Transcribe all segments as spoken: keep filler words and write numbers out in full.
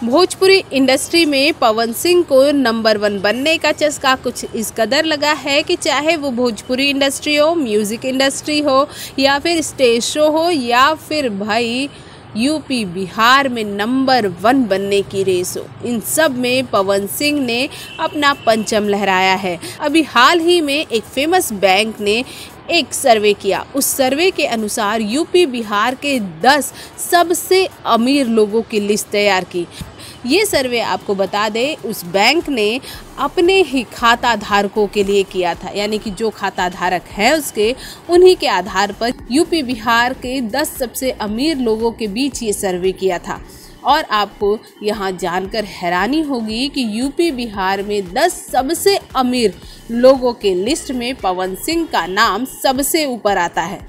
Bhojpuri industry में पवन सिंह को number one बनने का चस्का कुछ इस कदर लगा है कि चाहे वो भोजपुरी इंडस्ट्री हो, म्यूज़िक इंडस्ट्री हो या फिर स्टेज शो हो या फिर भाई यूपी बिहार में नंबर वन बनने की रेस हो, इन सब में पवन सिंह ने अपना परचम लहराया है। अभी हाल ही में एक फेमस बैंक ने एक सर्वे किया। उस सर्वे के अनुसार यूपी बिहार के दस सबसे अमीर लोगों की लिस्ट तैयार की। ये सर्वे आपको बता दें, उस बैंक ने अपने ही खाता धारकों के लिए किया था, यानी कि जो खाता धारक है उसके उन्हीं के आधार पर यूपी बिहार के दस सबसे अमीर लोगों के बीच ये सर्वे किया था। और आपको यहाँ जानकर हैरानी होगी कि यूपी बिहार में दस सबसे अमीर लोगों के लिस्ट में पवन सिंह का नाम सबसे ऊपर आता है।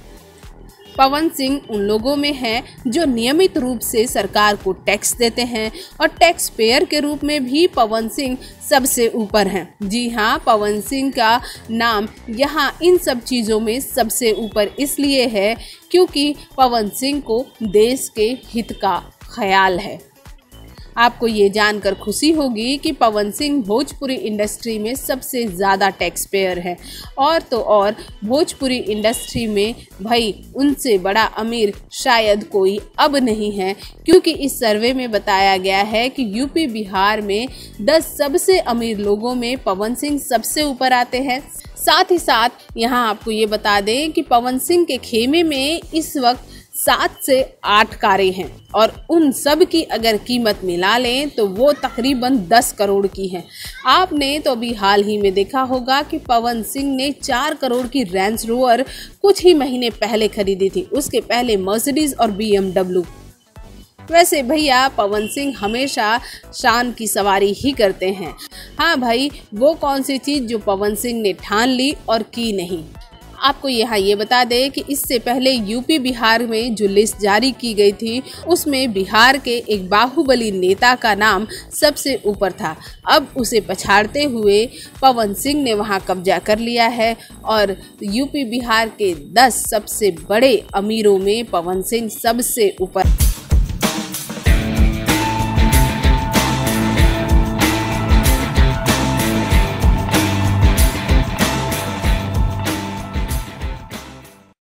पवन सिंह उन लोगों में हैं जो नियमित रूप से सरकार को टैक्स देते हैं और टैक्स पेयर के रूप में भी पवन सिंह सबसे ऊपर हैं। जी हाँ, पवन सिंह का नाम यहाँ इन सब चीज़ों में सबसे ऊपर इसलिए है क्योंकि पवन सिंह को देश के हित का ख्याल है। आपको ये जानकर खुशी होगी कि पवन सिंह भोजपुरी इंडस्ट्री में सबसे ज़्यादा टैक्स पेयर है और तो और भोजपुरी इंडस्ट्री में भाई उनसे बड़ा अमीर शायद कोई अब नहीं है, क्योंकि इस सर्वे में बताया गया है कि यूपी बिहार में दस सबसे अमीर लोगों में पवन सिंह सबसे ऊपर आते हैं। साथ ही साथ यहाँ आपको ये बता दें कि पवन सिंह के खेमे में इस वक्त सात से आठ कारें हैं और उन सब की अगर कीमत मिला लें तो वो तकरीबन दस करोड़ की है। आपने तो अभी हाल ही में देखा होगा कि पवन सिंह ने चार करोड़ की रेंज रोवर कुछ ही महीने पहले खरीदी थी, उसके पहले मर्सिडीज और बी एम डब्ल्यू। वैसे भैया पवन सिंह हमेशा शान की सवारी ही करते हैं। हाँ भाई, वो कौन सी चीज़ जो पवन सिंह ने ठान ली और की नहीं। आपको यहाँ ये बता दें कि इससे पहले यूपी बिहार में जो लिस्ट जारी की गई थी उसमें बिहार के एक बाहुबली नेता का नाम सबसे ऊपर था। अब उसे पछाड़ते हुए पवन सिंह ने वहाँ कब्जा कर लिया है और यूपी बिहार के दस सबसे बड़े अमीरों में पवन सिंह सबसे ऊपर।